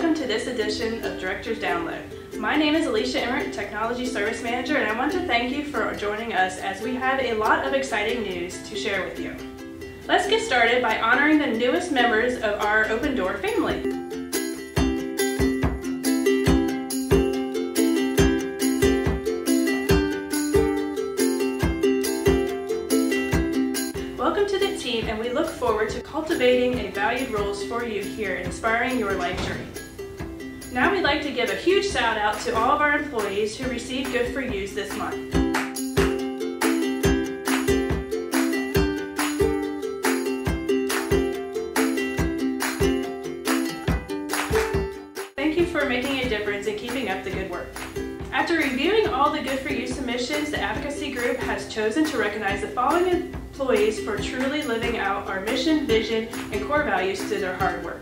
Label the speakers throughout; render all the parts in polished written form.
Speaker 1: welcome to this edition of Director's Download. My name is Alisha, Technology Service Manager, and I want to thank you for joining us as we have a lot of exciting news to share with you. Let's get started by honoring the newest members of our Open Door family. Welcome to the team, and we look forward to cultivating a valued roles for you here and inspiring your life journey. Now we'd like to give a huge shout out to all of our employees who received Good For Yous this month. Thank you for making a difference and keeping up the good work. After reviewing all the Good For You submissions, the advocacy group has chosen to recognize the following employees for truly living out our mission, vision, and core values through their hard work.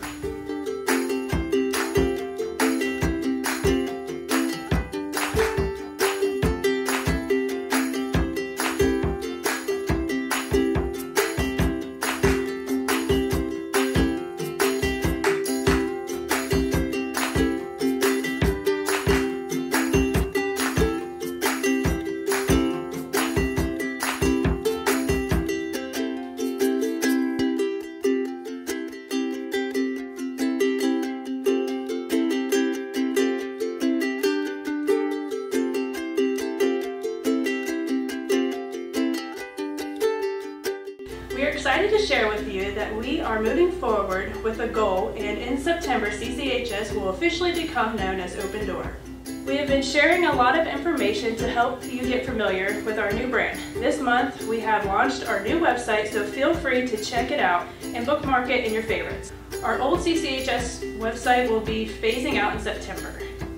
Speaker 1: We are excited to share with you that we are moving forward with a goal, and in September, CCHS will officially become known as Open Door. We have been sharing a lot of information to help you get familiar with our new brand. This month, we have launched our new website, so feel free to check it out and bookmark it in your favorites. Our old CCHS website will be phasing out in September.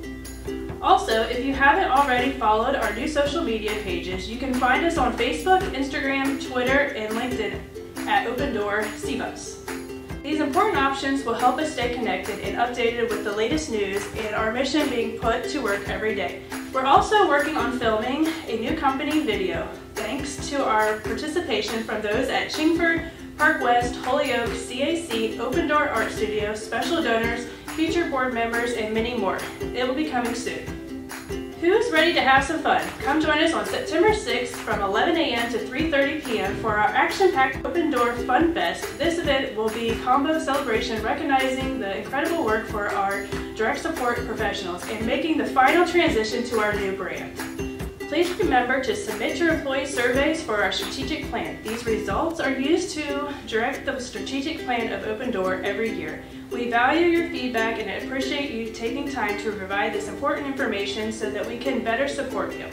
Speaker 1: Also, if you haven't already followed our new social media pages, you can find us on Facebook, Instagram, Twitter, and LinkedIn at Open Door CBUS. These important options will help us stay connected and updated with the latest news and our mission being put to work every day. We're also working on filming a new company video, thanks to our participation from those at Chingford, Park West, Holyoke, CAC, Open Door Art Studio, special donors, featured board members, and many more. It will be coming soon. Who's ready to have some fun? Come join us on September 6th from 11 a.m. to 3:30 p.m. for our action-packed Open Door Fun Fest. This event will be a combo celebration recognizing the incredible work for our direct support professionals and making the final transition to our new brand. Please remember to submit your employee surveys for our strategic plan. These results are used to direct the strategic plan of Open Door every year. We value your feedback and appreciate you taking time to provide this important information so that we can better support you.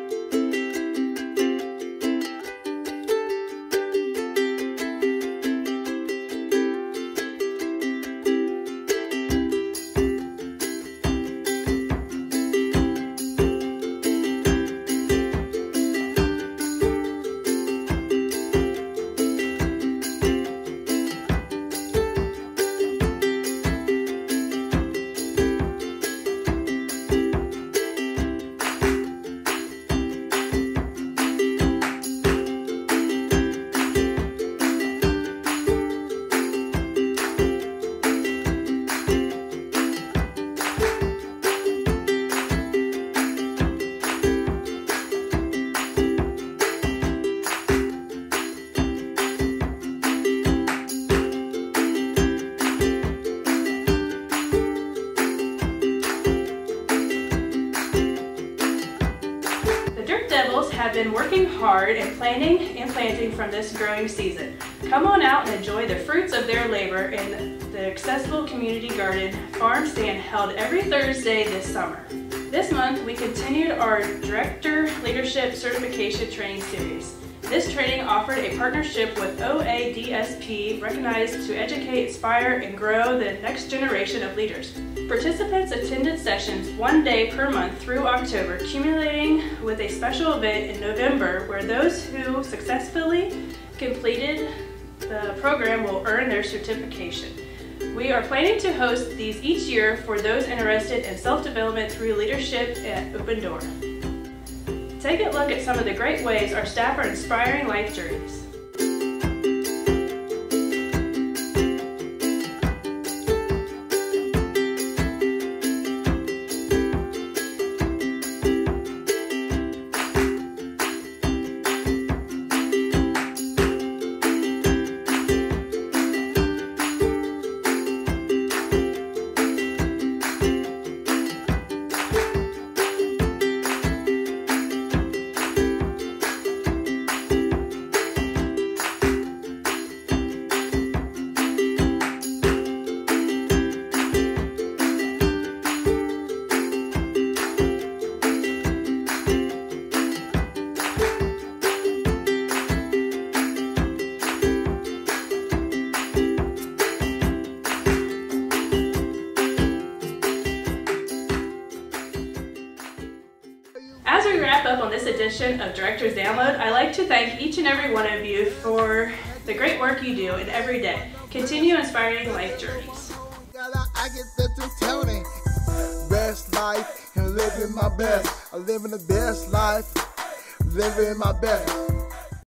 Speaker 1: Have been working hard and planning and planting from this growing season. Come on out and enjoy the fruits of their labor in the accessible community garden farm stand held every Thursday this summer. This month we continued our Director Leadership Certification Training Series. This training offered a partnership with OADSP, recognized to educate, inspire, and grow the next generation of leaders. Participants attended sessions 1 day per month through October, culminating with a special event in November where those who successfully completed the program will earn their certification. We are planning to host these each year for those interested in self-development through leadership at Open Door. Take a look at some of the great ways our staff are inspiring life journeys. we wrap up on this edition of Director's Download, I'd like to thank each and every one of you for the great work you do and every day. Continue inspiring life journeys.
Speaker 2: I get the Tony. Best life and living my best. I'm living the best life, living my best.